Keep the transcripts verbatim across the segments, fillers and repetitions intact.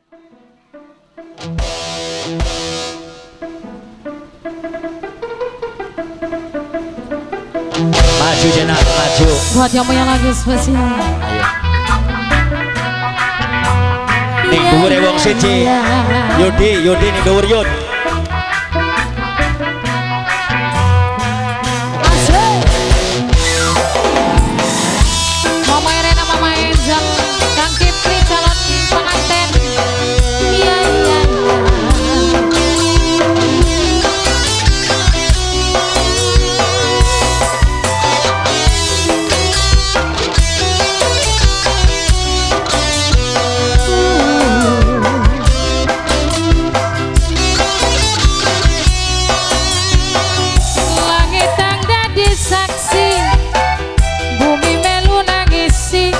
Maju Jenat, maju. Buat kamu yang lagi spesial. Ayo. Ning dhuwure wong siji. Yudi, Yudi ning dhuwur Yud. Mama Irena, Mama Angel, Kang Kipri calon pengantin. Iya iya. Langit ang dadi saksi, bumi melu nangisi,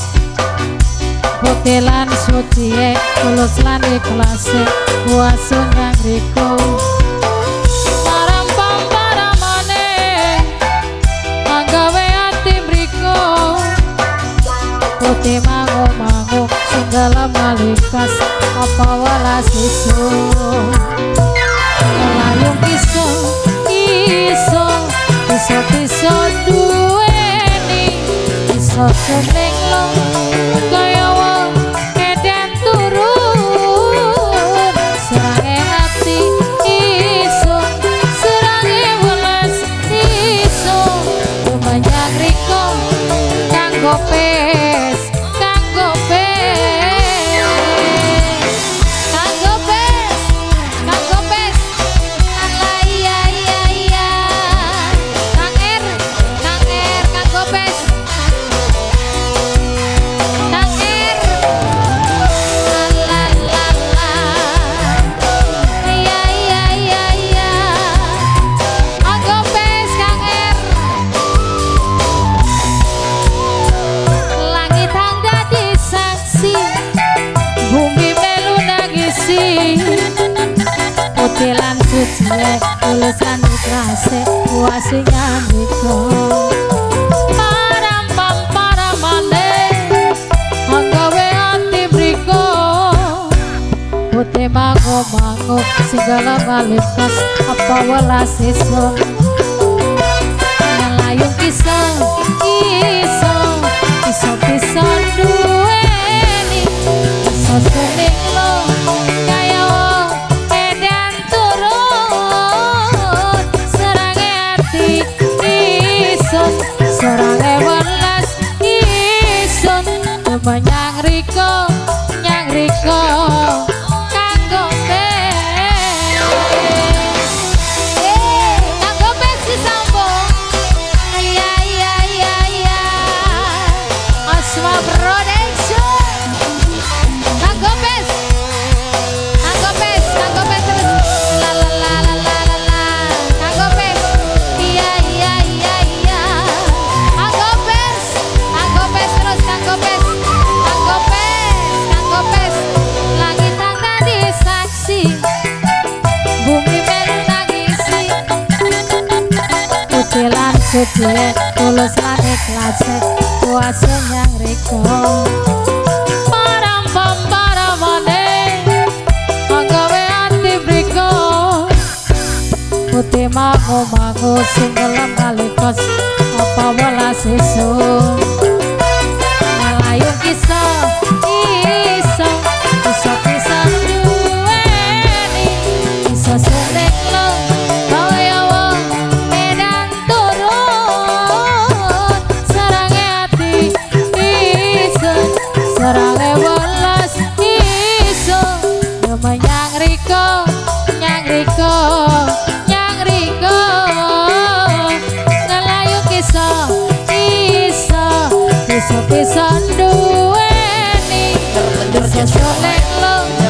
putih lan suci e, tulus lan ikhlase, kuasa nang riko. Parampam paramane, anggawe ati mriko, putih mangu-mangu, segala malikas, apa walas isu. Ngelayung iso, iso, iso iso duweni, iso seneng lo kaya wong edan turun, serange hati iso, serange welas iso, lumayan riko kanggo pes, kanggo pes, kanggo pes, kanggo pes. Alah iya iya iya, Kang Er, Kang Er, kanggo pes, Kang Er. Alah lah lah, iya iya iya iya, kanggo pes Kang Er. Langit hang dadi saksi, bumi melu nangisi, putih lan suci tulus lan ikhlase, kuasa nyamiko. Parampam paramane, anggawe ati mriko, putih mangu-mangu, segala malikas, apa welas iso. Ngelayung iso, iso, iso iso duweni, iso seneng lo kaya wong edan turun, serange ati iso, serange welas iso, coba nyang riko, nyang riko kanggo pes. Eh, kanggo pes disambung. Iya iya iya iya, Asma Production. Kanggo pes, kanggo pes, kanggo pes terus. La la la la la la la, kanggo pes. Iya iya iya iya, kanggo pes, kanggo pes terus, kanggo pes, kanggo pes, kanggo pes. Langit ang tadi saksi, bumi melu nangisi, putih lan suci, tulus lan ikhlase, kuasa nyang riko. Parampam paramane, anggawe ati mriko, putih mangu-mangu, singgelam malikos, apa welas isu. Ngelayung iso, iso, iso iso duweni, iso seneng lo kaya wong edan turun, serange ati iso, serange welas iso, nama nyang riko, nyang riko, nyang riko. Ngelayung iso, iso, iso iso duweni, iso seneng lo